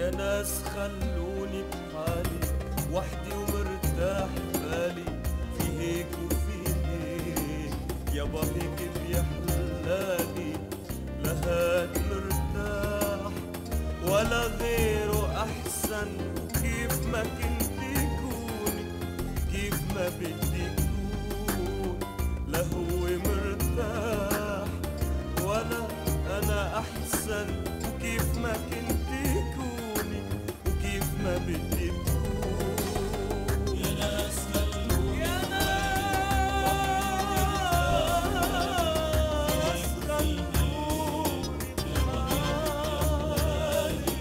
يا ناس خلوني بحالي وحدي ومرتاح بالي، في هيك وفي هيك يابا هيك بيحلالي، لهاد مرتاح ولا غيره أحسن، كيف ما كنتي كوني كيف ما بدي كون، لا هو مرتاح ولا أنا أحسن، كيف ما كنتي كوني وكيف ما بدي كون. يا ناس خلوني يا ناس خلوني بحالي.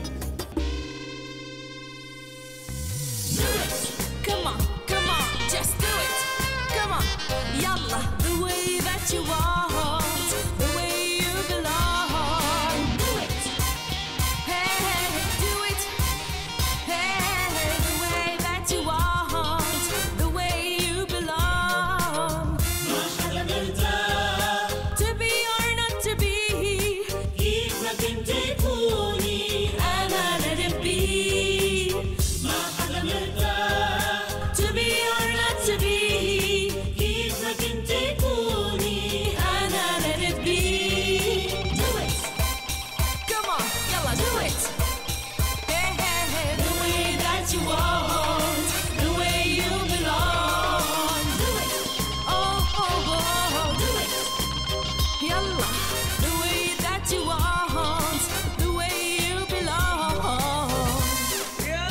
Come on, come on, just do it. Come on, yalla, the way that you want, the way you belong. Do it. Hey, hey, do it. Hey, the way that you want, the way you belong. ما حدا مرتاح To be or not to be, كيف ما كنتي تكوني، أنا let it be. ما حدا مرتاح To be or not to be, كيف ما كنتي تكوني. أنا let it be. Do it. Come on, yalla, do it. Hey, hey, hey, the way that you want, the way you belong. Do it. Oh, oh, oh, do it. Yalla, the way that you want, the way you belong. يا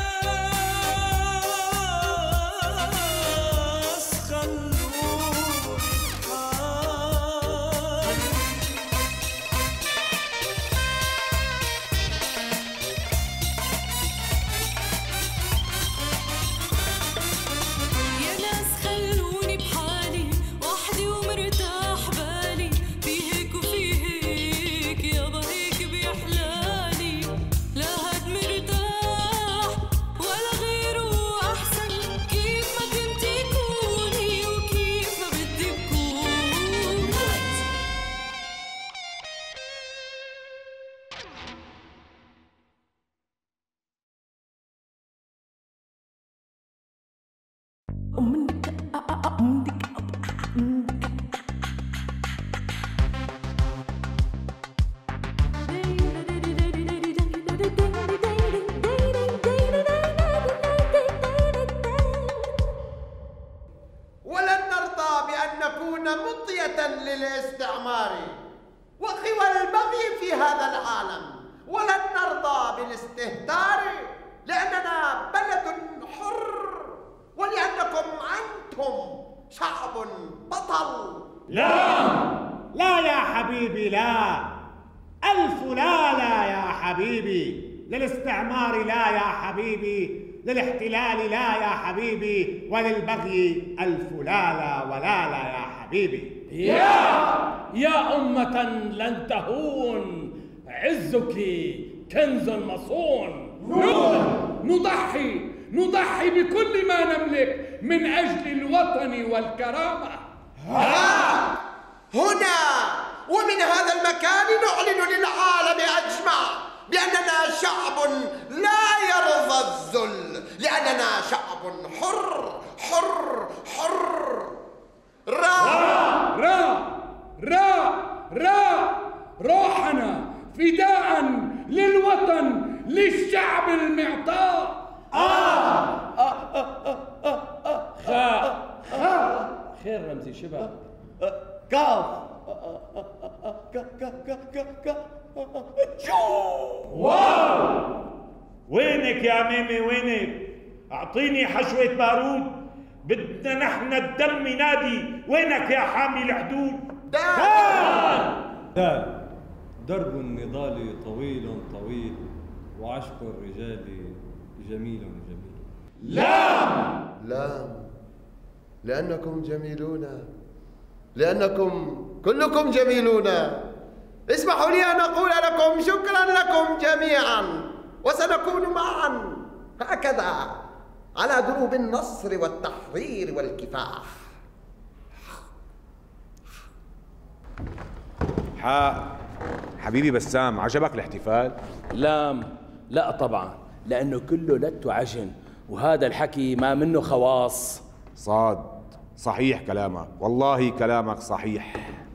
ناس خلوني بحالي. يا ناس خلوني بحالي وحدي ومرتاح بالي، في هيك وفي هيك يابا هيك بيحلالي، لا هاد مرتاح ولا غيره أحسن، كيف ما كنتي كوني وكيف ما بدي بكون. ولن نرضى بأن نكون مطية للاستعمار وقوى البغي في هذا العالم، ولن نرضى بالاستهتار لأننا بلد حر ولأنكم أنتم شعب بطل. لا لا يا حبيبي، لا، ألف لا لا يا حبيبي، للاستعمار لا يا حبيبي، للاحتلال لا يا حبيبي، وللبغي ألف لا لا ولا لا يا حبيبي. يا أمة لن تهون، عزك كنز مصون. نضحي بكل ما نملك من أجل الوطن والكرامة. هنا ومن هذا المكان نعلن للعالم أجمع بأننا شعب لا يرضى الذل، لأننا شعب حر حر حر. روحنا فداء للوطن للشعب المعطاء. خير رمزي شباب. كاف واو، وينك يا ميمي وينك؟ اعطيني حشوة بارود، بدنا نحن الدم ينادي. وينك يا حامي الحدود؟ دال درب النضال طويل طويل، وعشق الرجال جميل جميل. لا، لأنكم جميلون، لأنكم كلكم جميلون. اسمحوا لي أن أقول لكم شكرا لكم جميعا، وسنكون معا هكذا على دروب النصر والتحرير والكفاح. حبيبي بسام، عجبك الاحتفال؟ لام، لا طبعا، لأنه كله لت وعجن، وهذا الحكي ما منه خواص. صحيح كلامك، والله كلامك صحيح.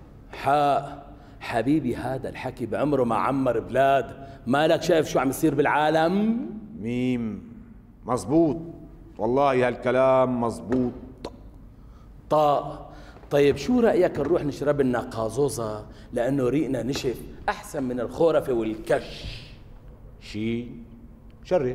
حبيبي هذا الحكي بعمره ما عمر بلاد، مالك شايف شو عم يصير بالعالم؟ ميم مزبوط، والله هالكلام مزبوط. طيب شو رأيك نروح نشرب لنا قازوزة، لأنه ريقنا نشف أحسن من الخورفة والكش. شرف.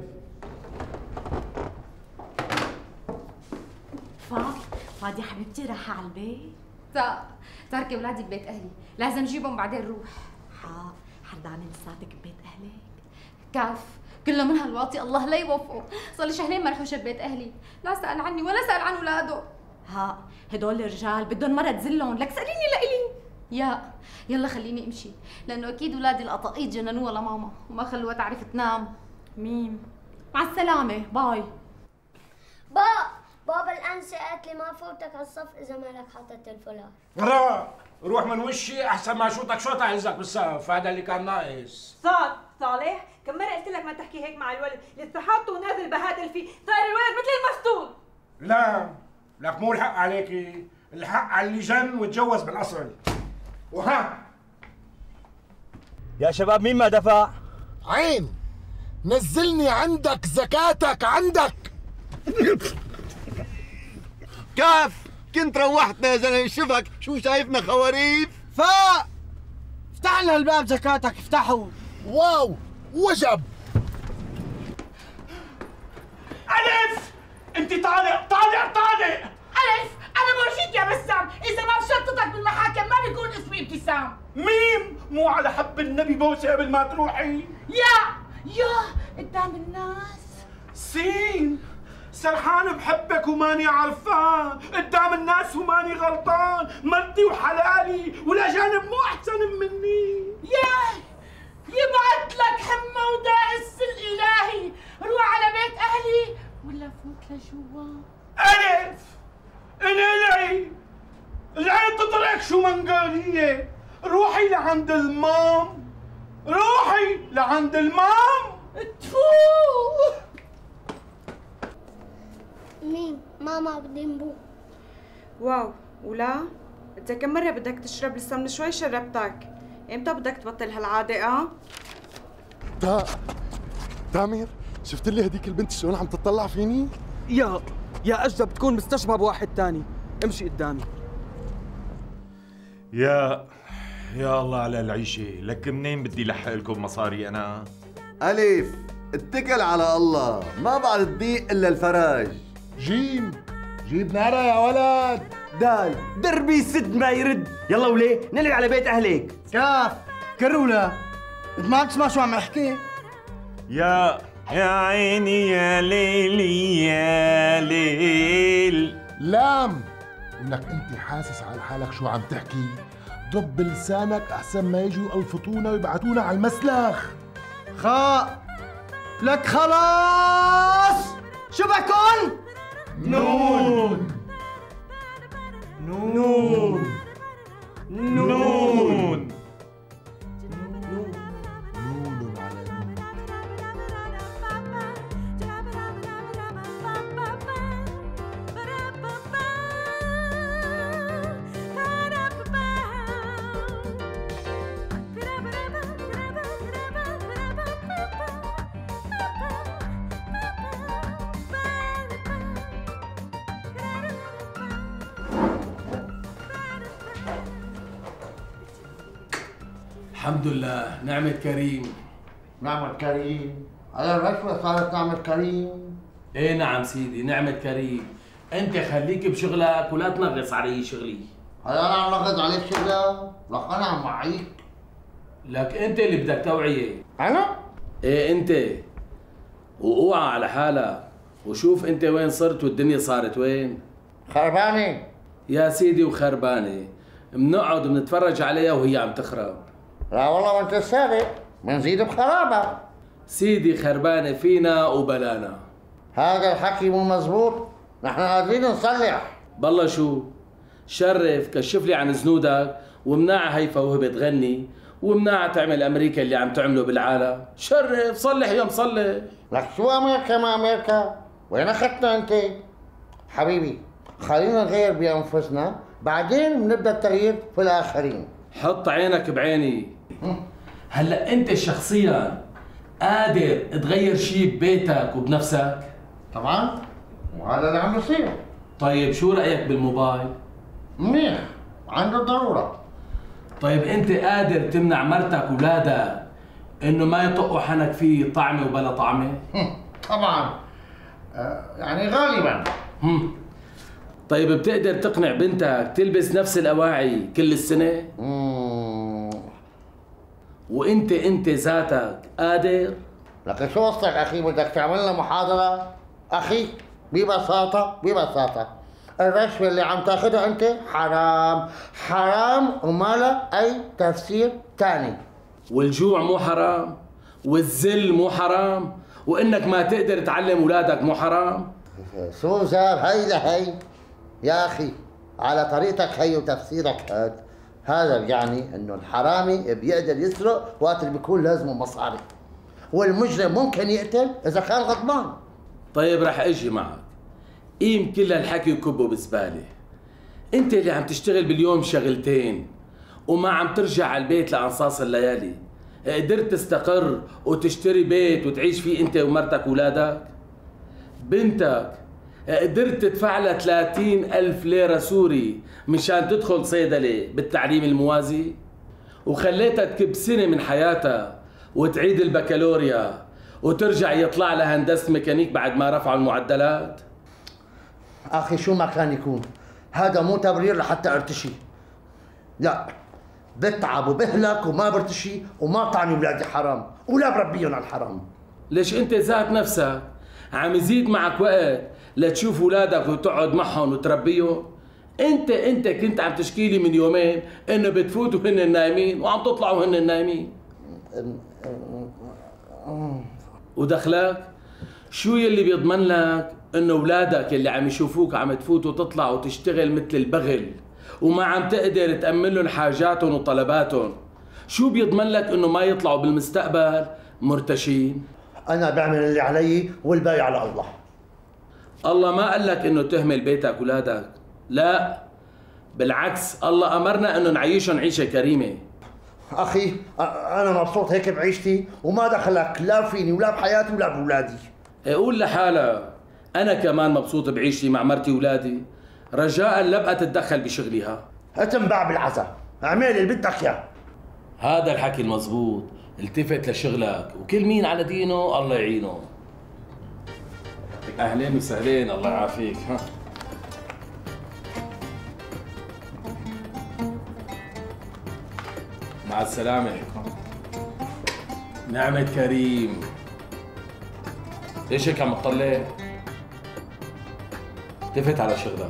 فاضي حبيبتي رايحة على البيت؟ تاركة ولادي ببيت أهلي، لازم أجيبهم بعدين نروح. حردانة لساتك ببيت أهلك؟ كاف كله من هالواطي، الله لا يوفقه، صار لي شهرين مرحوشة ببيت أهلي، لا سأل عني ولا سأل عن ولاده. هدول الرجال بدهم مرة تزلهم، لك سأليني لإلي. يلا خليني امشي، لانه اكيد ولادي القطاقيط جننوها لماما وما خلوها تعرف تنام. ميم مع السلامة، باي. بابا الأنسة قالت لي ما فوتك على الصف إذا مالك حاطط الفولاذ. لا روح من وشي أحسن ما شوطك شوطة عزك بالصف، هذا اللي كان ناقص. صالح كم مرة قلت لك ما تحكي هيك مع الولد، لسه حاطه ونازل بهادل فيه، صاير الولد مثل المسطول. لا لك مو الحق عليكي، الحق على اللي جن وتجوز بالأصل. وها يا شباب مين ما دفع؟ عين نزلني عندك زكاتك عندك. كاف كنت روحتنا يا زلمه، شوفك شو شايفنا خواريف. افتح لنا الباب زكاتك، افتحوا. واو وجب. ألف أنت طالع. ألف أنا مرشد يا بسام، إذا ما بشطتك بالمحاكم ما بيكون اسمي ابتسام. ميم مو على حب النبي بوسه قبل ما تروحي. يا قدام الناس. سين سرحان بحبك وماني عرفان، قدام الناس وماني غلطان، مرتي وحلالي ولا جانب مو أحسن مني. يبعت لك حمى ودائس الإلهي، روح على بيت أهلي ولا فوت لجوا. ألف انقلعي، العين تطلعك شو منقالية، روحي لعند المام، تفو. مين ماما بدي نبو. واو ولا انت كم مرة بدك تشرب؟ لسه من شوي شربتك، امتى بدك تبطل هالعادة؟ تامر شفت لي هديك البنت شلون عم تطلع فيني؟ يا أجدب تكون مستشبه بواحد تاني، امشي قدامي. يا الله على العيشة، لك منين بدي لحق لكم مصاري أنا؟ ألف اتكل على الله، ما بعد الضيق إلا الفرج. جيم جيب نارا يا ولد. دال دربي سد ما يرد. يلا وليه نلعب على بيت أهلك. كاف كرولا انت ما عم تسمع شو عم احكي؟ يا عيني يا ليلي يا ليل. لام ولك انت حاسس على حالك شو عم تحكي؟ ضب لسانك احسن ما يجوا يلفطونا ويبعتونا على المسلخ. لك خلاص شو بكون؟ نون الحمد لله، نعمة كريم. نعمة كريم على الرشوة صارت نعمة كريم. ايه نعم سيدي، نعمة كريم. انت خليك بشغلك ولا تنغص علي شغلي. هلا انا عم نغص عليك شغلة؟ لك انا عم وعيك. لك انت اللي بدك توعية. انا؟ ايه انت. واوعى على حالك، وشوف انت وين صرت والدنيا صارت وين. خربانة يا سيدي، وخربانة بنقعد بنتفرج عليها وهي عم تخرب. لا والله وانت السابق بنزيد بخرابة. سيدي خربانة فينا وبلانا. هذا الحكي مو مزبوط، نحن قادرين نصلح. بالله شو؟ شرف كشف لي عن زنودك ومناع هيفا وهي بتغني، ومناعة تعمل أمريكا اللي عم تعمله بالعالم. شرف صلح يا مصلح. لك شو أمريكا ما أمريكا؟ وين أخذتنا أنت؟ حبيبي خلينا نغير بأنفسنا بعدين بنبدأ التغيير في الآخرين. حط عينك بعيني. هلا أنت شخصيا قادر تغير شيء ببيتك وبنفسك؟ طبعا وهذا اللي عم يصير. طيب شو رأيك بالموبايل؟ منيح عنده ضرورة. طيب أنت قادر تمنع مرتك وولادك إنه ما يطقوا حنك فيه طعمة وبلا طعمة؟ طبعا يعني غالبا. طيب بتقدر تقنع بنتك تلبس نفس الأواعي كل السنة؟ وانت ذاتك قادر؟ لكن شو قصدك اخي؟ بدك تعمل لنا محاضرة؟ اخي ببساطة الرشوة اللي عم تاخذها انت حرام حرام وما لها اي تفسير ثاني. والجوع مو حرام؟ والذل مو حرام؟ وانك ما تقدر تعلم اولادك مو حرام؟ شو زار هي لهي؟ يا اخي على طريقتك هي وتفسيرك هذا يعني انه الحرامي بيقدر يسرق وقت اللي بيكون لازمه مصاري، والمجرم ممكن يقتل اذا كان غضبان. طيب رح اجي معك. قيم كل هالحكي وكبه بزباله. انت اللي عم تشتغل باليوم شغلتين وما عم ترجع على البيت لانصاص الليالي، قدرت تستقر وتشتري بيت وتعيش فيه انت ومرتك واولادك؟ بنتك قدرت تدفع لها 30,000 ليرة سوري مشان تدخل صيدلة بالتعليم الموازي؟ وخليتها تكب سنة من حياتها وتعيد البكالوريا وترجع يطلع لها هندسة ميكانيك بعد ما رفعوا المعدلات؟ أخي شو ما كان يكون هذا مو تبرير لحتى ارتشي. لا بتعب وبهلك وما برتشي وما طعني ولادي حرام ولا بربيهم على الحرام. ليش انت ذات نفسك عم يزيد معك وقت لتشوف اولادك وتقعد معهم وتربيهم؟ انت كنت عم تشكي لي من يومين انه بتفوتوا هن نايمين وعم تطلعوا هن نايمين. ودخلك؟ شو يلي بيضمن لك انه اولادك اللي عم يشوفوك عم تفوت وتطلع وتشتغل مثل البغل وما عم تقدر تأمن لهم حاجاتهم وطلباتهم، شو بيضمن لك انه ما يطلعوا بالمستقبل مرتشين؟ انا بعمل اللي علي والباقي على الله. الله ما قال لك انه تهمل بيتك واولادك، لا بالعكس الله امرنا انه نعيشهم عيشه كريمه. اخي انا مبسوط هيك بعيشتي وما دخلك لا فيني ولا بحياتي ولا باولادي. قول لحالك انا كمان مبسوط بعيشتي مع مرتي واولادي، رجاء لا بقى تتدخل بشغليها. اتنبع بالعزاء اعمل اللي بدك اياه. هذا الحكي المزبوط، التفت لشغلك وكل مين على دينه الله يعينه. اهلين وسهلين الله يعافيك. ها مع السلامة. نعمة كريم. ليش هيك عم تطلع؟ التفت على شغلك.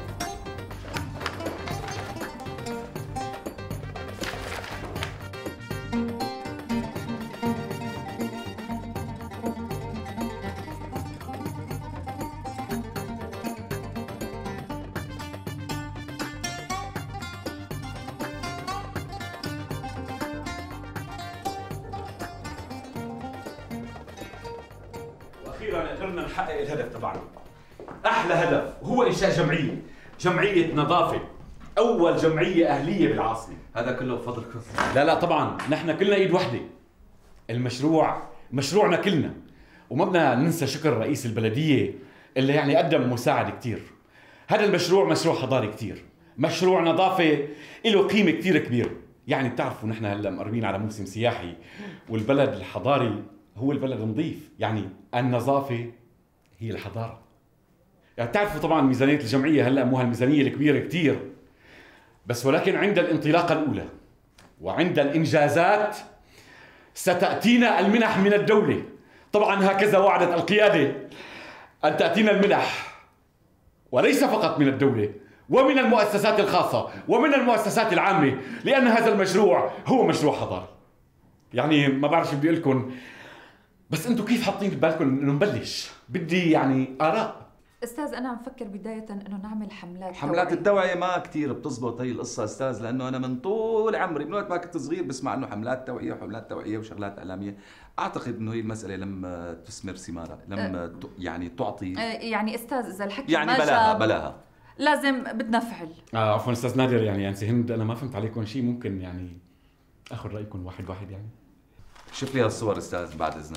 واخيرا قدرنا نحقق الهدف تبعنا. احلى هدف هو انشاء جمعيه نظافه، اول جمعيه اهليه بالعاصمه. هذا كله بفضلكم. لا طبعا نحن كلنا ايد وحده. المشروع مشروعنا كلنا، وما بدنا ننسى شكر رئيس البلديه اللي يعني قدم مساعده كثير. هذا المشروع مشروع حضاري كثير، مشروع نظافه له قيمه كثير كبيره. يعني بتعرفوا نحن هلا مقربين على موسم سياحي، والبلد الحضاري هو البلد النظيف، يعني النظافه هي الحضاره. يعني بتعرفوا طبعا ميزانيه الجمعيه هلا مو هالميزانيه الكبيره كثير، بس ولكن عند الانطلاقه الاولى وعند الانجازات ستاتينا المنح من الدوله. طبعا هكذا وعدت القياده ان تاتينا المنح، وليس فقط من الدوله ومن المؤسسات الخاصه ومن المؤسسات العامه، لان هذا المشروع هو مشروع حضاري. يعني ما بعرف شو بدي اقول لكم، بس انتم كيف حاطين ببالكم انه نبلش؟ بدي يعني اراء. استاذ انا عم فكر بدايه انه نعمل حملات التوعيه ما كثير بتزبط هي القصه استاذ، لانه انا من طول عمري من وقت ما كنت صغير بسمع انه حملات توعيه وحملات توعيه وشغلات اعلاميه. اعتقد انه هي المساله لم تثمر ثمارها، لم يعني تعطي يعني استاذ اذا الحكي يعني ما بلاها لازم بدنا فعل. عفوا استاذ نادر، يعني انسي هند انا ما فهمت عليكم شيء، ممكن يعني اخذ رايكم واحد واحد يعني؟ شوف لي هالصور استاذ بعد اذنك.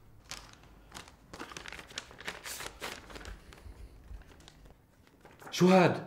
شو هاد؟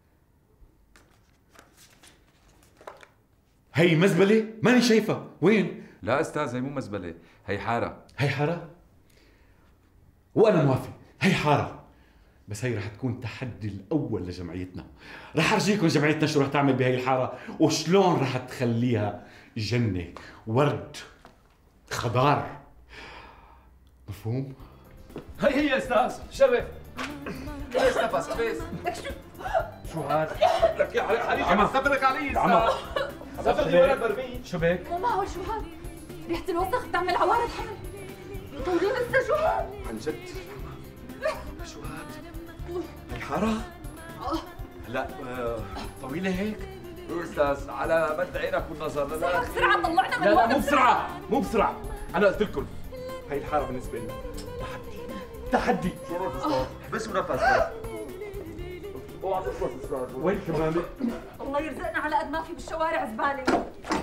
هي مزبلة؟ ماني شايفها، وين؟ لا استاذ هي مو مزبلة، هي حارة. هي حارة؟ وأنا موافق، هي حارة، بس هي رح تكون تحدي الأول لجمعيتنا. رح أرجيكم جمعيتنا شو رح تعمل بهي الحارة وشلون رح تخليها جنة، ورد، خضار. مفهوم؟ هي يا استاذ، شرف. بس نفس بس. شو هاد؟ لك يا حريقي عم صبرك علي يا عمر. استاذ. صبرني ولا برميل. شو بك؟ مو معقول، شو هاد؟ ريحة الوسخ بتعمل عوارض حمل. طولين لسه، شو هاد؟ عن جد شو هاد؟ هي حارة؟ لا طويلة هيك؟ ايه استاذ على مد عينك والنظر. لا بسرعة طلعنا من لا الوقت. مو بسرعة، مو بسرعة، أنا قلت لكم هي الحارة بالنسبة لنا تحدي. شو استاذ؟ احبسوا نفس. اوعى تخلص استاذ. وين كمان؟ الله يرزقنا على قد ما في بالشوارع زبالة.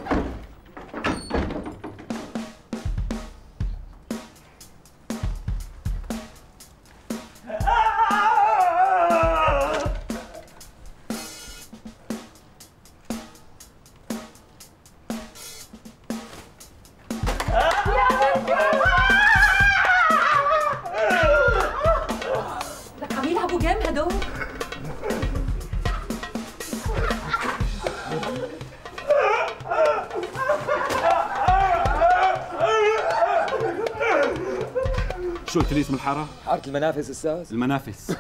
لك عم يلعبوا جيم هدول. شو قلت لي اسم الحارة؟ حارة المنافس استاذ. المنافس.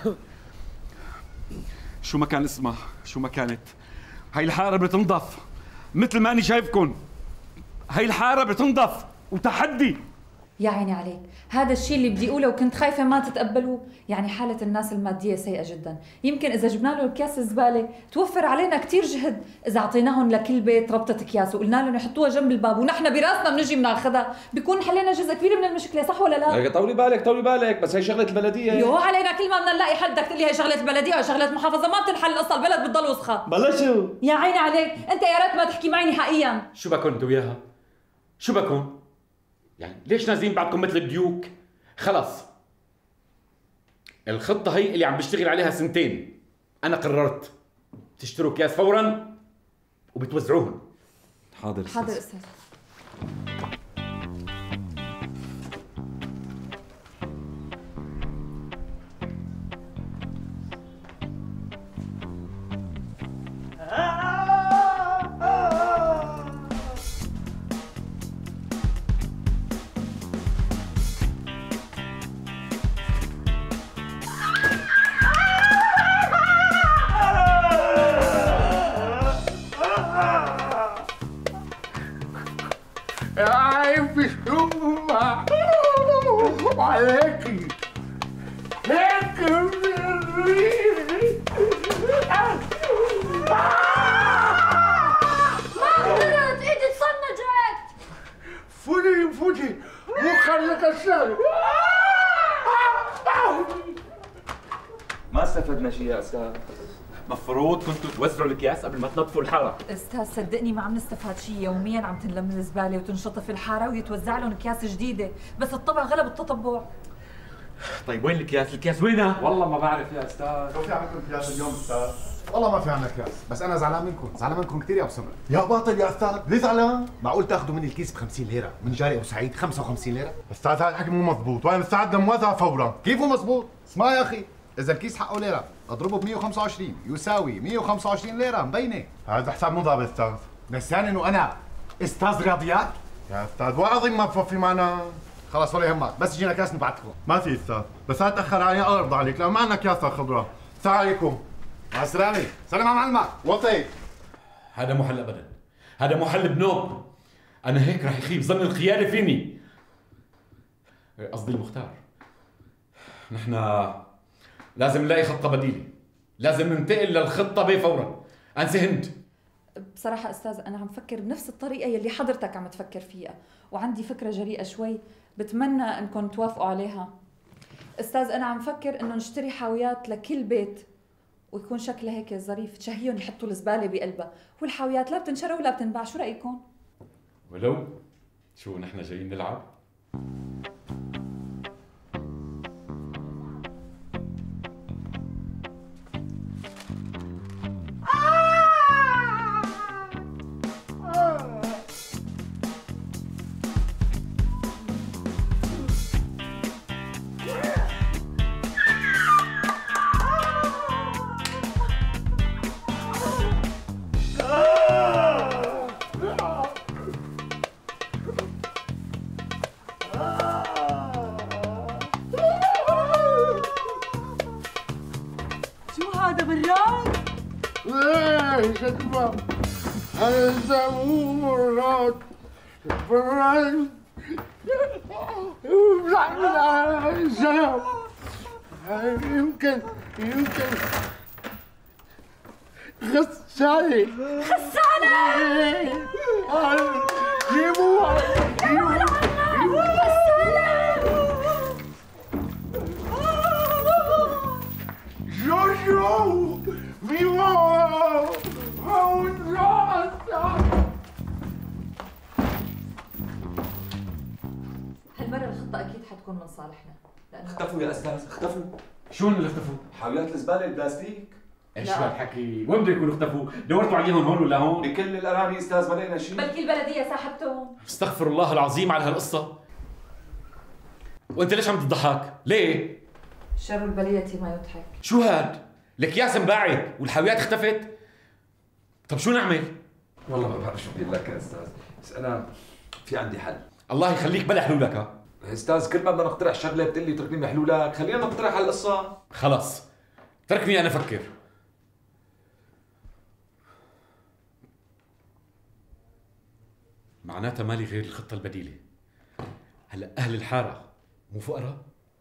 شو ما كان اسمها، شو ما كانت، هاي الحارة بتنضف مثل ما أنا شايفكم. هاي الحارة بتنضف وتحدي. يا عيني عليك، هذا الشيء اللي بدي اقوله وكنت خايفه ما تتقبلوه. يعني حاله الناس الماديه سيئه جدا، يمكن اذا جبنا له اكياس الزباله توفر علينا كثير جهد. اذا اعطيناهم لكل بيت ربطه اكياس وقلنا لهم يحطوها جنب الباب ونحن براسنا بنجي بناخذها، بيكون حلينا جزء كبير من المشكله، صح ولا لا؟ طولي بالك طولي بالك، بس هي شغلة البلدية. يو علينا كل ما بدنا نلاقي حل بدك تقول لي هي شغله البلديه وشغله محافظه، ما بتنحل القصه، البلد بتضل وسخه. بلشوا. يا عيني عليك، انت يا ريت ما تحكي معي نهائيا. شو بكون انتو وياها؟ شو بكون؟ يعني ليش نازلين بعضكم مثل الديوك؟ خلص الخطة هي اللي عم بشتغل عليها سنتين. أنا قررت تشتروا أكياس فورا وبتوزعوهم. حاضر حاضر استاذ. عيب شوفها عليكي هيك ما قدرت، ايدي تصنجت. فوتي مو خليك السالب. ما استفدنا شيء يا استاذ. مفروض كنتوا توزعوا الأكياس قبل ما تنظفوا الحارة. استاذ صدقني ما عم نستفاد شيء، يوميا عم تنلم الزباله وتنشطف الحاره ويتوزع لهم اكياس جديده، بس الطبع غلب التطبع. طيب وين الأكياس؟ الأكياس وينها؟ والله ما بعرف يا استاذ. لو في عندكم اكياس اليوم استاذ؟ والله ما في عندنا اكياس، بس انا زعلان منكم كثير يا ابو سمر. يا باطل يا استاذ، ليه زعلان؟ معقول تاخذوا مني الكيس ب 50 ليره، من جاري ابو سعيد 55 ليره؟ استاذ هذا الحكي مو مضبوط، وانا مستعد لموازنه فورا. كيف مو مضبوط؟ اسمع يا اخي، اذا الكيس حقه ليره اضربه ب 125 يساوي 125 ليره مبينه. هذا حساب مو ضابط استاذ. نسيان انه انا استاذ رياضيات؟ يا استاذ والعظيم ما بفوفي معنا. خلاص ولا يهمك، بس يجينا كاس نبعتكم. ما في استاذ، بس لا تاخر علي الله يرضى عليك، لانه ما عندنا كاس خضراء. السلام عليكم. مع السلامه. سلام على معلمك. وطي. هذا مو حل ابدا، هذا مو حل بنوب. انا هيك رح يخيب ظن القياده فيني. قصدي المختار. نحن لازم نلاقي خطة بديلة، لازم ننتقل للخطة بفورا. أنسة هند، بصراحة أستاذ أنا عم فكر بنفس الطريقة يلي حضرتك عم تفكر فيها، وعندي فكرة جريئة شوي بتمنى إنكم توافقوا عليها. أستاذ أنا عم فكر إنه نشتري حاويات لكل بيت ويكون شكلها هيك ظريف، تشهيهم يحطوا الزبالة بقلبها، والحاويات لا بتنشرى ولا بتنباع، شو رأيكم؟ ولو شو نحن جايين نلعب؟ هذا مو مرات براد يمكن غسالة جيبوها جوجو فيفا هالمرة الخطة أكيد حتكون من صالحنا. اختفوا يا استاذ، اختفوا. شو اللي اختفوا؟ حاويات الزبالة البلاستيك. ايش هالحكي؟ وين بده يكونوا اختفوا؟ دورتوا عليهم هون ولا هون؟ بكل الأراضي استاذ ما لقينا شيء. بلكي البلدية ساحبتهم. استغفر الله العظيم على هالقصة. وانت ليش عم تضحك؟ ليه؟ شر البلية ما يضحك. شو هاد؟ الأكياس انباعت والحاويات اختفت؟ طب شو نعمل؟ والله ما بعرف شو بدي لك يا استاذ، بس انا في عندي حل. الله يخليك بلا حلولك. ها استاذ كل ما بدنا نقترح شغله بتقول لي اتركني بحلولك، خلينا نقترح على القصه. خلص تركني انا افكر. معناتها مالي غير الخطه البديله. هلا اهل الحاره مو فقراء؟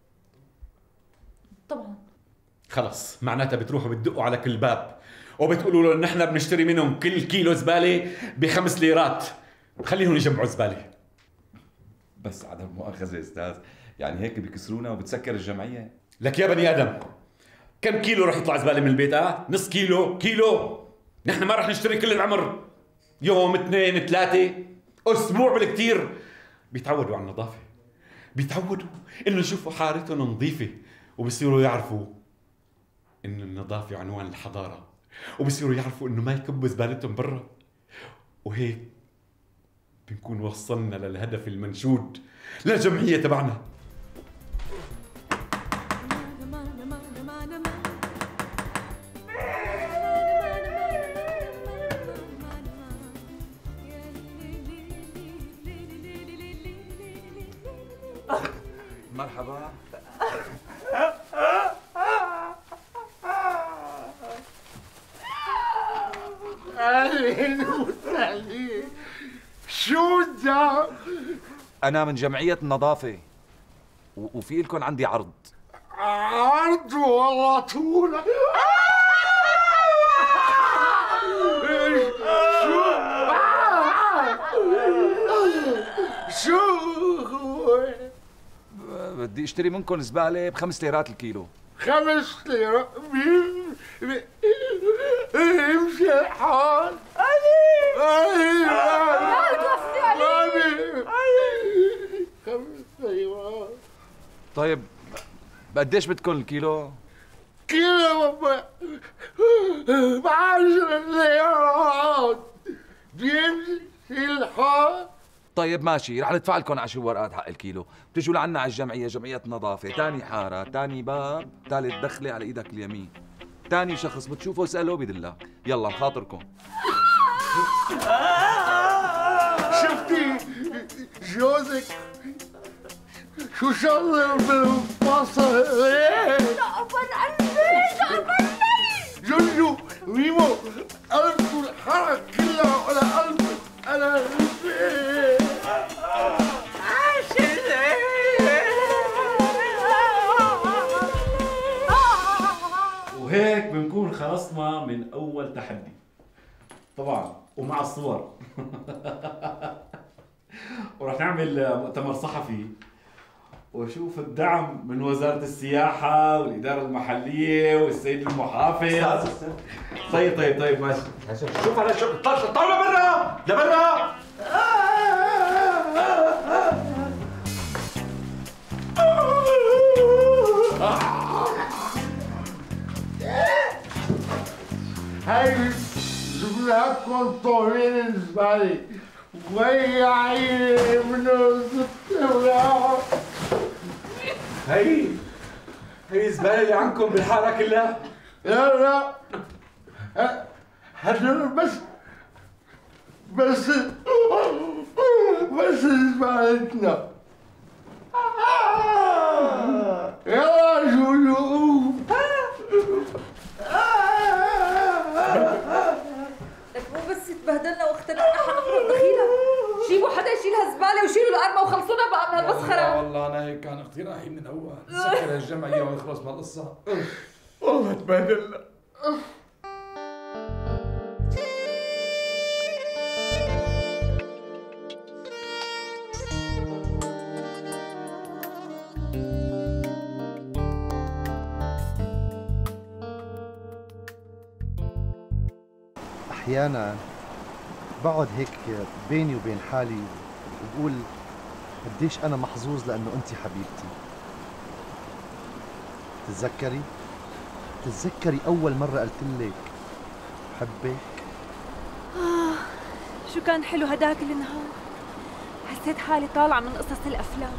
طبعا. خلص معناتها بتروحوا بتدقوا على كل باب وبتقولوا له نحن بنشتري منهم كل كيلو زباله ب5 ليرات، خليهم يجمعوا زباله. بس عدم مؤاخذه استاذ، يعني هيك بيكسرونا وبتسكر الجمعيه. لك يا بني ادم كم كيلو رح يطلع زباله من البيت؟ نص كيلو؟ كيلو؟ نحن ما رح نشتري كل العمر، يوم 2 3 اسبوع بالكثير. بيتعودوا على النظافه، بيتعودوا انه يشوفوا حارتهم نظيفه، وبصيروا يعرفوا انه النظافه عنوان الحضاره، وبصيروا يعرفوا انه ما يكبوا زبالتهم برا، وهيك بنكون وصلنا للهدف المنشود للجمعيه تبعنا. مرحبا. اهلين وسهلين. شو ده؟ انا من جمعيه النظافه وفي لكم عندي عرض. عرض والله طول. شو بدي اشتري منكم زباله ب5 ليرات الكيلو. 5 ليرات؟ امشي الحال. توفي علي. 5 ليرات. طيب قديش بدكم الكيلو؟ كيلو ب10 ليرات بيمشي الحال. طيب ماشي، رح ندفع لكم 10 ورقات حق الكيلو، بتجوا لعنا على الجمعيه، جمعيه نظافه، ثاني حاره، ثاني باب، ثالث دخله على ايدك اليمين، ثاني شخص بتشوفه اساله بدلك، يلا بخاطركم. شفتي جوزك شو شغله بالفصل؟ جعفر قلبي، جعفر جوجو ميمو قلبكم الحركة كلها ولا قلبك أنا نكون خلصنا من اول تحدي طبعا ومع الصور. ورح نعمل مؤتمر صحفي واشوف الدعم من وزارة السياحة والإدارة المحلية والسيد المحافظ. طيب ماشي. شوف على شو طلعوا لبرا لبرا. هاي جبناكم طويل زبالي ويا عيني من الزبالة. هي الزبالة اللي عندكم بالحارة كلها؟ لا هدول بس زبالتنا. يا جولو لك مو بس تبهدلنا واختلفنا حنخرب دخيلة، جيبوا حدا يشيل هالزبالة وشيلوا الأرمى وخلصونا بقى من هالمسخرة. والله أنا هيك كان اقتراحي من الأول، نسكر هالجمعية ونخلص من القصة. والله تبهدلنا. أحيانا بقعد هيك بيني وبين حالي وبقول قديش أنا محظوظ لأنه أنت حبيبتي. تتذكري أول مرة قلت لك بحبك؟ شو كان حلو هداك النهار، حسيت حالي طالعة من قصص الأفلام.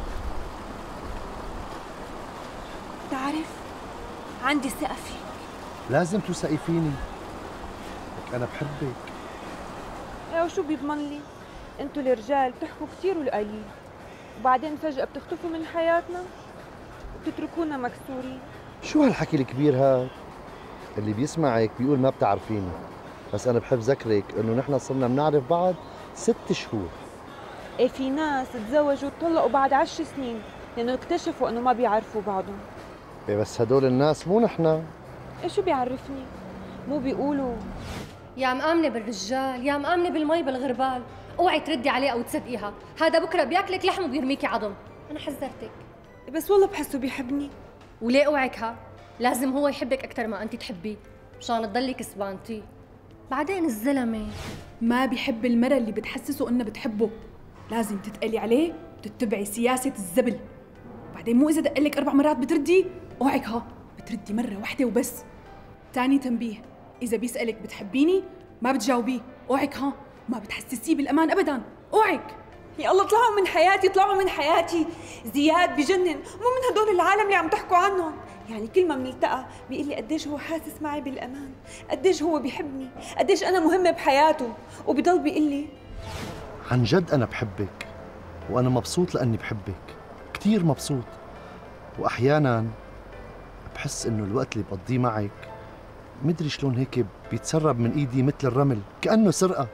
بتعرف عندي ثقة فيك. لازم توثقي فيني، أنا بحبك. وشو بيضمن لي؟ انتوا الرجال بتحكوا كثير والقليل، وبعدين فجأة بتختفوا من حياتنا وبتتركونا مكسورين. شو هالحكي الكبير هاد؟ اللي بيسمعك بيقول ما بتعرفيني، بس أنا بحب ذكرك إنه نحن صرنا بنعرف بعض 6 شهور. ايه في ناس تزوجوا وطلقوا بعد 10 سنين لأنه اكتشفوا إنه ما بيعرفوا بعضهم. إيه بس هدول الناس مو نحن. ايه شو بيعرفني؟ مو بيقولوا يا مآمنة بالرجال يا مآمنة بالمي بالغربال، اوعي تردي عليه او تصدقيها، هذا بكره بياكلك لحم وبيرميكي عظم. انا حذرتك. بس والله بحسه بيحبني. وليه اوعك ها؟ لازم هو يحبك اكثر ما انت تحبيه مشان تضلي كسبانتي. بعدين الزلمه ما بيحب المرة اللي بتحسسه انها بتحبه، لازم تتقلي عليه وتتبعي سياسة الزبل. بعدين مو اذا دقلك 4 مرات بتردي، اوعك ها بتردي مرة واحدة وبس. تاني تنبيه، إذا بيسألك بتحبيني ما بتجاوبيه، اوعك ها ما بتحسسيه بالأمان أبداً، اوعك. يا الله طلعوا من حياتي، طلعوا من حياتي. زياد بجنن، مو من هدول العالم اللي عم تحكوا عنهم. يعني كل ما بنلتقى بيقول لي قديش هو حاسس معي بالأمان، قديش هو بيحبني، قديش أنا مهمة بحياته، وبضل بيقول لي عن جد أنا بحبك، وأنا مبسوط لأني بحبك، كتير مبسوط. وأحياناً بحس إنه الوقت اللي بقضيه معك مدري شلون هيك بيتسرب من ايدي مثل الرمل، كأنه سرقة.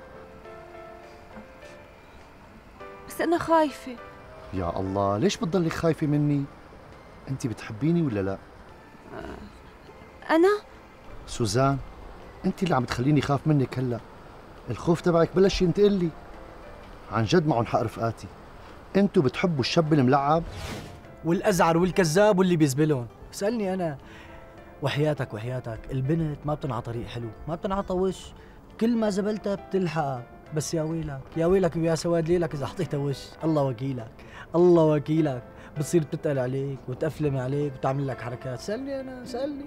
بس أنا خايفة. يا الله، ليش بتضلي خايفة مني؟ أنت بتحبيني ولا لا؟ أنا؟ سوزان، أنت اللي عم تخليني خاف منك هلا. الخوف تبعك بلش ينتقل لي. عن جد معهم حق رفقاتي، أنتوا بتحبوا الشاب الملعب والأزعر والكذاب واللي بيزبلون. اسألني أنا، وحياتك البنت ما بتنعى طريق حلو، ما بتنعى وش، كل ما زبلتها بتلحقها. بس يا ويلك ويا سواد ليلك اذا حطيتها وش. الله وكيلك بتصير بتتقل عليك وتقفلم عليك وتعمل لك حركات. سألني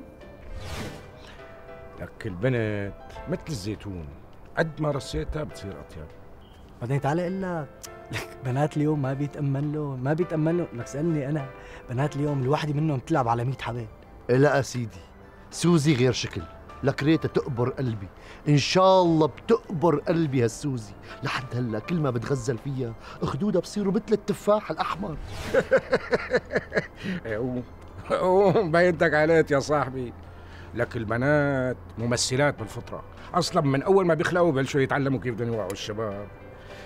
لك البنت مثل الزيتون، قد ما رصيتها بتصير اطيب. بعدين تعال اقول لك بنات اليوم ما بيتأملوا لك سألني انا، بنات اليوم الواحدة منهم بتلعب على 100 حبل. لا سيدي، سوزي غير شكل، لك ريتها تقبر قلبي، ان شاء الله بتقبر قلبي هالسوزي. لحد هلا كل ما بتغزل فيها خدودها بصيروا مثل التفاح الاحمر. بينتك عليك يا صاحبي. لك البنات ممثلات بالفطره، اصلا من اول ما بيخلقوا بلشوا يتعلموا كيف بدهم يوعوا الشباب.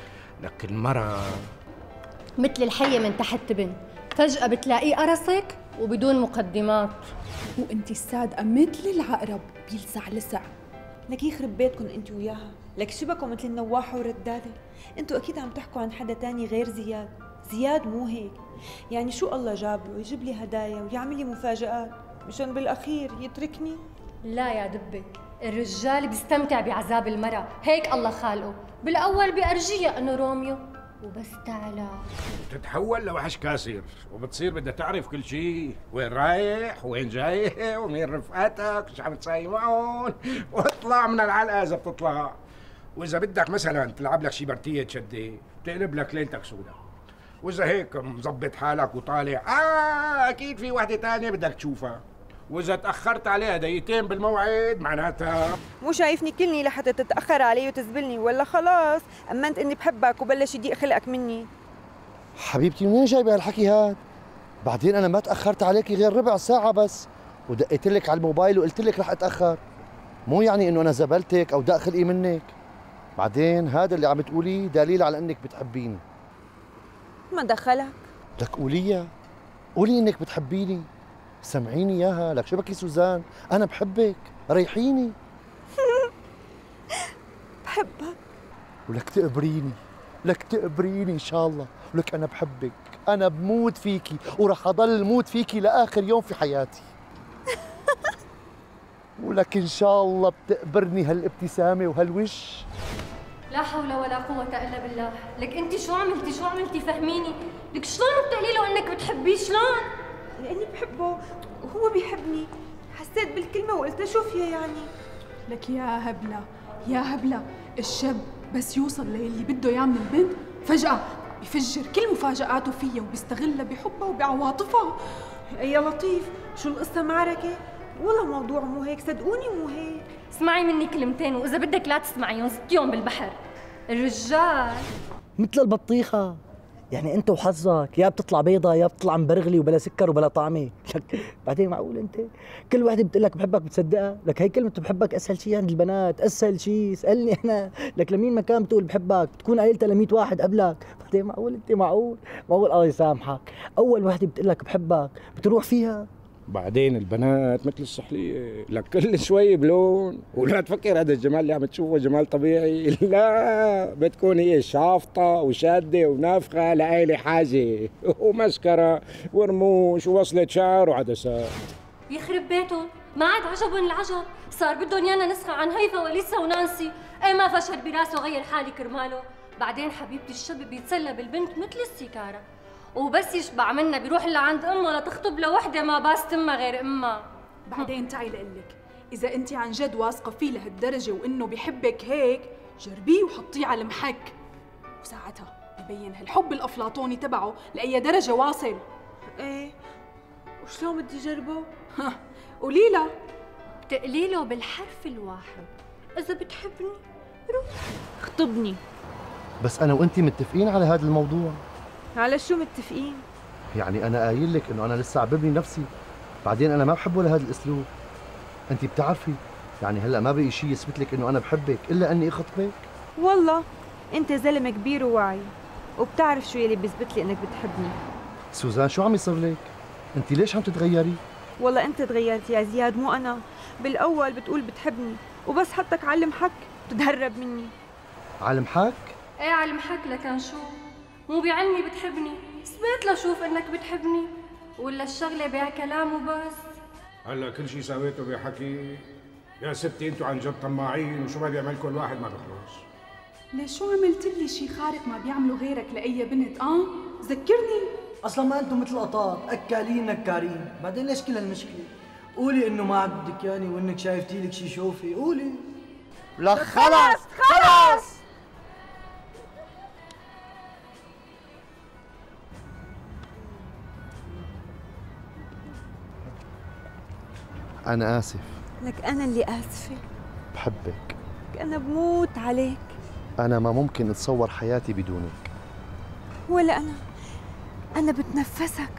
لك المرأة مثل الحية من تحت تبن، فجأة بتلاقيه قرصك وبدون مقدمات. وانت الصادقة مثل العقرب بيلسع لسع. لك يخرب بيتكم انت وياها، لك شبكوا مثل النواحة والردادة. انتوا اكيد عم تحكوا عن حدا تاني غير زياد. زياد مو هيك، يعني شو الله جاب له يجيب لي هدايا ويعمل لي مفاجآت مشان بالاخير يتركني؟ لا يا دبة، الرجال بيستمتع بعذاب المرأة، هيك الله خالقه. بالاول بأرجيها انه روميو، وبس تعلى بتتحول لوحش كاسر وبتصير بدها تعرف كل شيء، وين رايح وين جاي ومين رفقاتك وش عم تساوي معهم، واطلع من العلقه اذا بتطلع. واذا بدك مثلا تلعب لك شي برتيه تشدي بتقلب لك ليلتك سودا. واذا هيك مظبط حالك وطالع اكيد في وحده تانية بدك تشوفها. واذا تاخرت عليها دقيقتين بالموعد معناتها مو شايفني كلني لحتى تتاخر علي وتزبلني، ولا خلاص امنت اني بحبك وبلش يضيق خلقك مني؟ حبيبتي منين جايبه هالحكي هاد؟ بعدين انا ما تاخرت عليكي غير ربع ساعه بس، ودقيت لك على الموبايل وقلت لك رح اتاخر. مو يعني انه انا زبلتك او دق خلقي منك. بعدين هذا اللي عم تقوليه دليل على انك بتحبيني. ما دخلك؟ لك قوليها، قولي انك بتحبيني، سمعيني اياها. لك شو بكي سوزان، انا بحبك، ريحيني. بحبك. ولك تقبريني، لك تقبريني ان شاء الله. ولك انا بحبك، انا بموت فيكي ورح اضل موت فيكي لاخر يوم في حياتي. ولك ان شاء الله بتقبرني هالابتسامه وهالوش. لا حول ولا قوة إلا بالله. لك أنت شو عملتي فهميني؟ لك شلون بتقولي له إنك بتحبيه شلون؟ لأني بحبه وهو بيحبني، حسيت بالكلمة وقلت شو فيها يعني؟ لك يا هبلة يا هبلة، الشاب بس يوصل للي بده اياه من البنت فجأة بفجر كل مفاجآته فيها وبيستغلها بحبها وبعواطفها. يا لطيف، شو القصة معركة؟ والله موضوع مو هيك، صدقوني مو هيك. اسمعي مني كلمتين وإذا بدك لا تسمعيهم زتيهم بالبحر. الرجال مثل البطيخة، يعني انت وحظك يا بتطلع بيضة يا بتطلع مبرغلي وبلا سكر وبلا طعمة. لك بعدين معقول انت كل وحده بتقول لك بحبك بتصدقها؟ لك هي كلمة بحبك اسهل شيء عند البنات، اسهل شيء. اسالني انا، لك لمين ما كان بتقول بحبك بتكون قايلتها ل 100 واحد قبلك. بعدين معقول انت معقول الله يسامحك اول وحده بتقول لك بحبك بتروح فيها. بعدين البنات مثل الصحلية، لك كل شوي بلون. ولا تفكر هذا الجمال اللي عم تشوفه جمال طبيعي، لا بتكون هي شافطة وشادة ونافخة لأي حاجة، ومسكرة ورموش ووصلة شعر وعدسات. يخرب بيتهم، ما عاد عجبهم العجب، صار بدهم يانا نسخة عن هيفا وليسا ونانسي. ايه ما فشل براسه غير حالي كرماله. بعدين حبيبتي الشاب بيتسلى بالبنت مثل السيكارة، وبس يشبع منها بيروح لعند امه لتخطب لوحده ما باس تمها غير امها. بعدين تعي لقلك، اذا انت عن جد واثقه فيه لهالدرجه وانه بيحبك هيك، جربيه وحطيه على المحك، وساعتها ببين هالحب الافلاطوني تبعه لاي درجه واصل. ايه وشلون بدي جربه؟ قولي له. بتقلي له بالحرف الواحد، اذا بتحبني روح خطبني. بس انا وانت متفقين على هذا الموضوع. على شو متفقين؟ يعني انا قايل لك انه انا لسه عم ببني نفسي، بعدين انا ما بحبه لهذا الاسلوب. انت بتعرفي يعني هلا ما بقي شيء يثبت لك انه انا بحبك الا اني اخطبك. والله انت زلمه كبير وواعي وبتعرف شو يلي بيثبت لي انك بتحبني. سوزان شو عم يصير لك؟ انت ليش عم تتغيري؟ والله انت تغيرت يا زياد مو انا. بالاول بتقول بتحبني وبس حطك على المحك بتتهرب مني. على المحك؟ ايه على المحك. لكن شو مو بعلمي بتحبني، اثبت لشوف انك بتحبني، ولا الشغله بيع كلام وبس؟ هلا كل شيء سويته بحكي يا ستي. انتوا عن جد طماعين، وشو ما بيعمل كل واحد ما بخلص. ليش شو عملت لي شيء خارق ما بيعملوا غيرك لاي بنت؟ ذكرني. اصلا ما انتم مثل قطاط اكالين نكارين. بعدين ليش كل هالمشكله؟ قولي انه ما عاد بدك ياني وانك شايفتي لك شيء شوفي، قولي. لا خلص. أنا آسف. لك أنا اللي آسفة. بحبك. أنا بموت عليك. أنا ما ممكن أتصور حياتي بدونك. ولا أنا بتنفسك.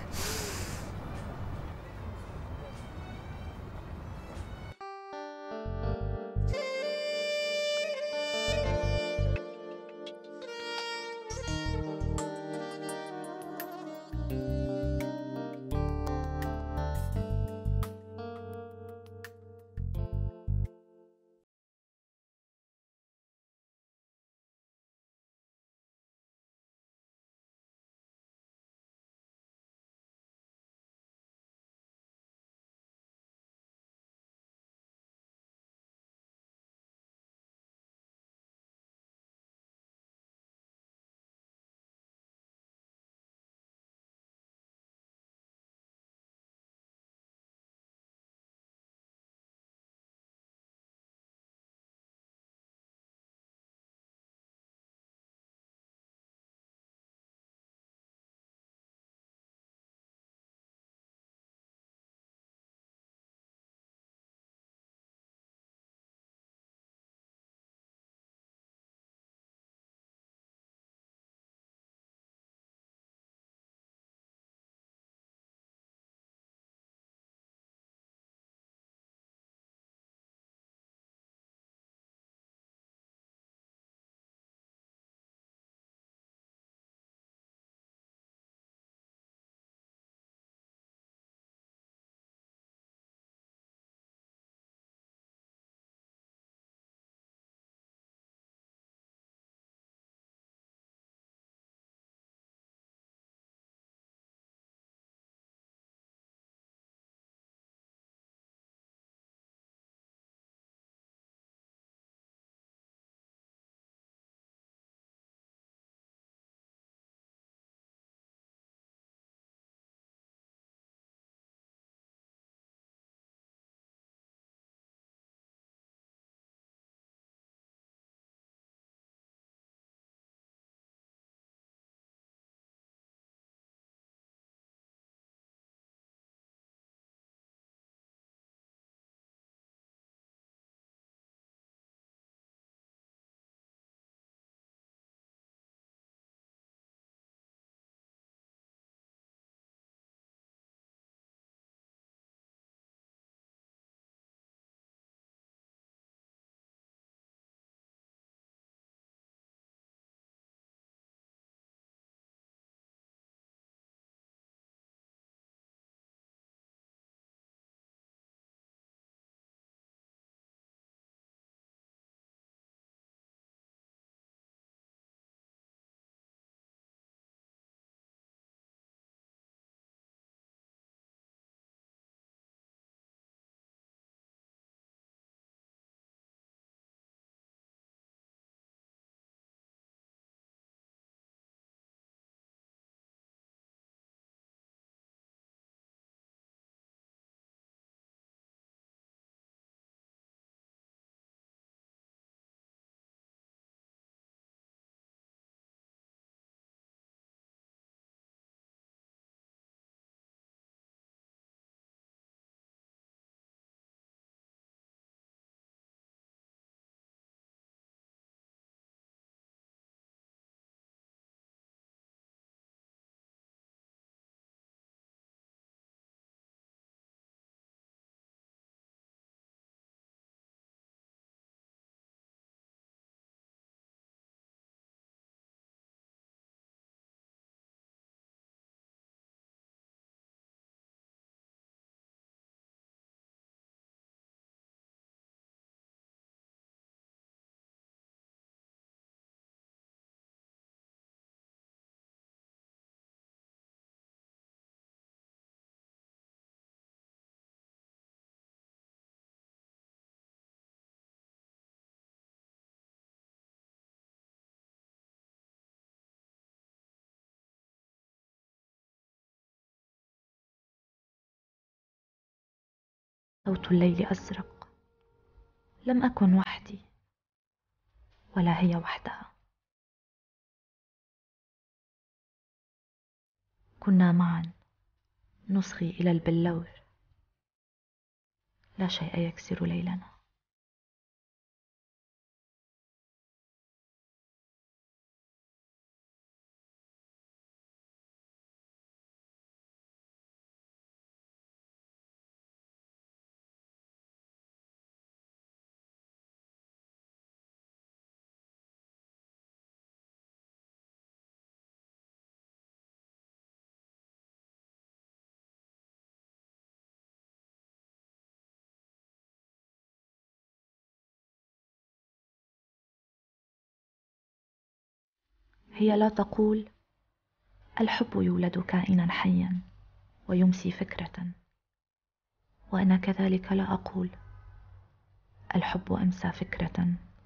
صوت الليل أزرق. لم أكن وحدي ولا هي وحدها. كنا معا نصغي إلى البلور. لا شيء يكسر ليلنا. هي لا تقول الحب يولد كائنا حيا ويمسي فكرة، وأنا كذلك لا أقول الحب أمسى فكرة،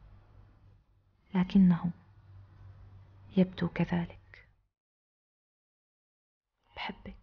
لكنه يبدو كذلك. بحبك.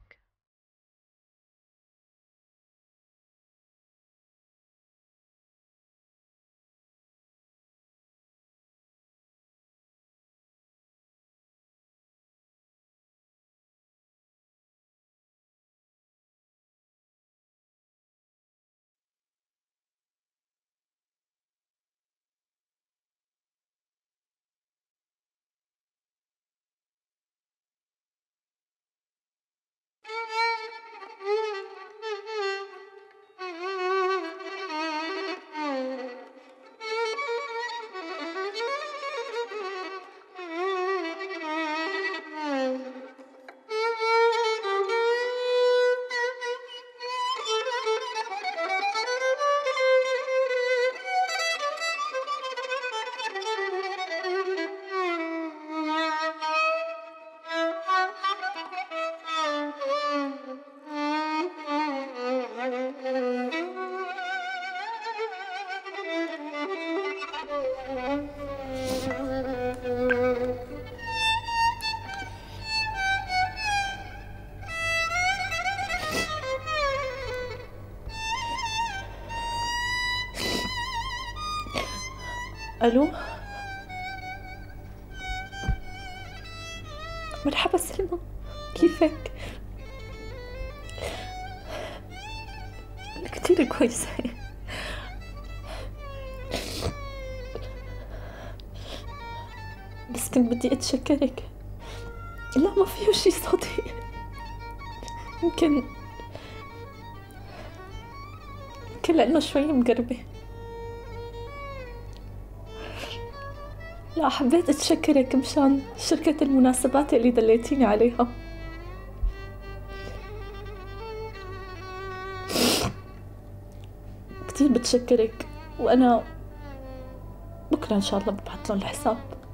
ألو، مرحبا سلمى، كيفك؟ أنا كتير كويسة. بس كنت بدي أتشكرك. لا ما فيه شي صوتي، يمكن لأنه شوي مقربة. لا، حبيت أتشكرك مشان شركة المناسبات اللي دليتيني عليها. كتير بتشكرك، وأنا بكرة إن شاء الله ببعت لهم الحساب.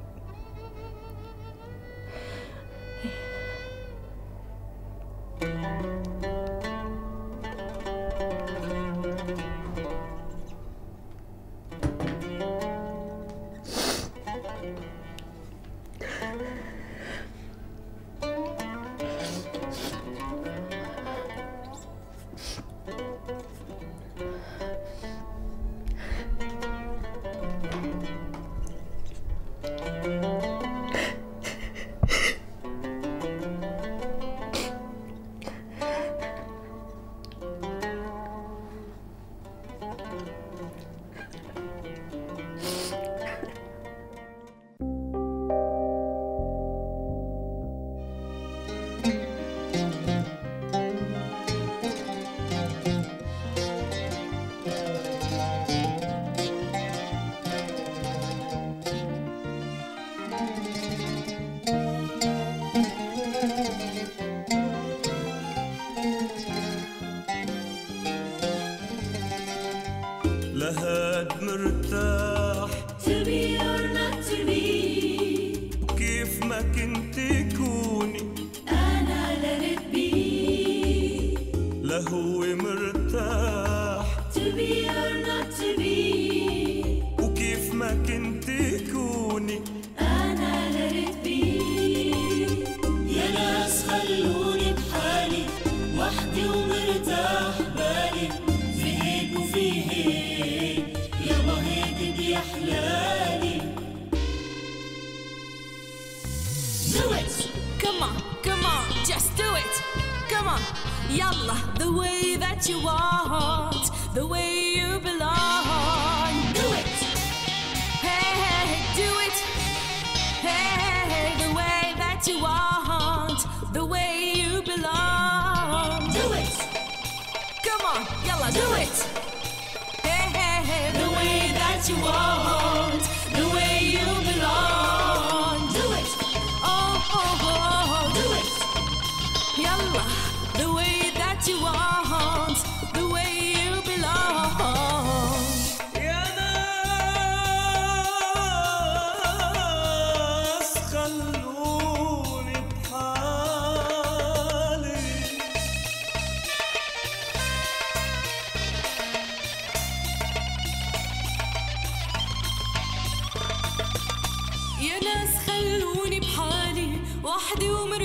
لهاد مرتاح to be or not to be كيف ما كنت كوني أنا let it be لهو مرتاح to be or not to be وكيف ما كنت كوني أنا let it be يا ناس خلوني بحالي وحدي ومرتاح بالي زهقت Yalla, the way that you want, the way you belong. Do it. Hey, hey, do it. Hey, hey, the way that you want, the way you belong. Do it. Come on, yalla, do it. Hey, hey, hey, the way that you want, the way you belong. Do it. Oh, oh, oh, do it. Yalla, the way that you want, the way you belong. يا ناس خلوني بحالي يا ناس خلوني بحالي وحدي وما